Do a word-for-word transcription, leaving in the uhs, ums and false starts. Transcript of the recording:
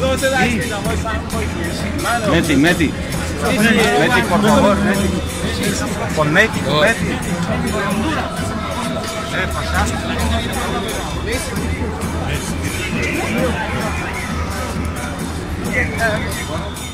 Meti, Meti. Meti, por favor, Meti. Con Meti, con Meti. Eh, pasaste. Meti.